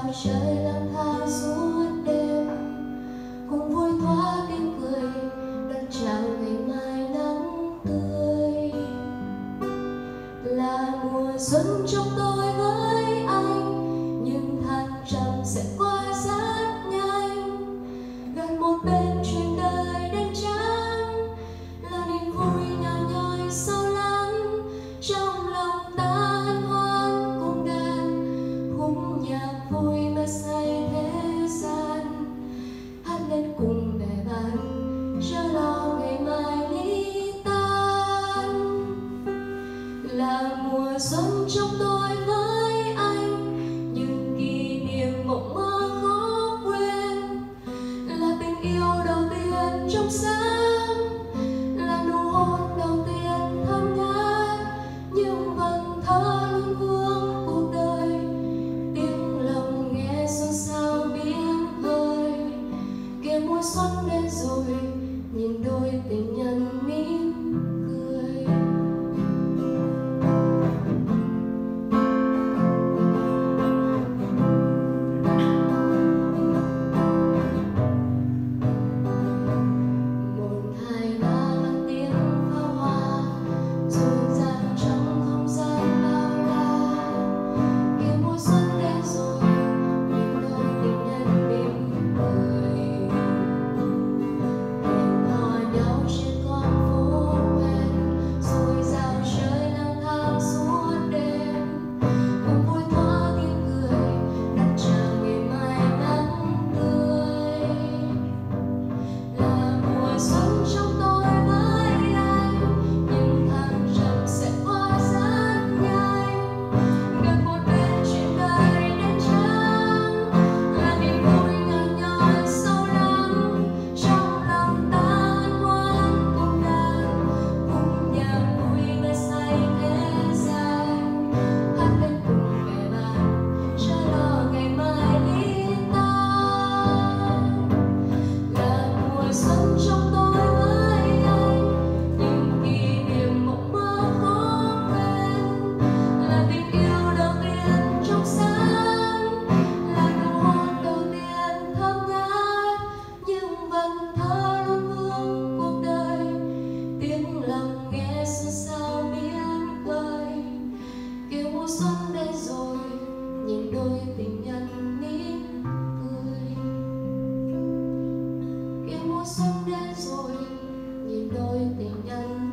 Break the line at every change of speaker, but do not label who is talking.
trời lang thang suốt đêm, cùng vui thoa tiếng cười đón chào ngày mai nắng tươi. Là mùa xuân trong tôi với anh, nhưng tháng trăm sẽ qua rất nhanh. Gần một bên chuyện đời đen trắng là niềm vui nhỏ nhoi sâu lắng, trong lòng ta hân hoan cùng đàn khúc nhạc vui mà say thế gian. Hát lên cùng bè bạn chớ lo ngày mai ly tan. Là mùa xuân trong tôi với anh, những kỷ niệm mộng mơ khó quên. Là tình yêu đầu tiên trong sáng, là nụ hôn đầu tiên thơm ngát, nhưng vần thơ luôn vương cuộc đời. Tiếng lòng nghe xôn xao biến hơi, kia mùa xuân đến rồi, nhìn đôi tình nhân mỉm cười. Một hai ba vang tiếng pháo hoa rộn ràng trong không gian bao la. Kia mùa xuân đến rồi, nhìn đôi tình nhân mỉm cười. Hẹn hò nhau trên con phố quen, rồi dạo chơi lang thang suốt đêm, cùng vui thoa tiếng cười đón chào ngày mai nắng tươi. Là mùa xuân trong tôi với anh, nhưng tháng trăm sẽ qua rất nhanh. Gần một bên chuyện đời đen trắng là niềm vui nhỏ nhoi sâu lắng, trong lòng ta hân hoan cùng đàn khúc nhạc vui mà say thế gian. Hát lên cùng bè bạn chớ lo ngày mai ly tan. Là mùa xuân trong tôi với anh, những kỷ niệm mộng mơ khó quên. Là tình yêu đầu tiên trong sáng, là nụ hôn đầu tiên thơm ngát, nhưng vần thơ luôn vương cuộc đời. Tiếng lòng nghe xôn xao biến khơi, kia mùa xuân đến rồi, nhìn đôi tình nhân mỉm cười. Kia mùa xuân đến rồi, nhìn đôi tình nhân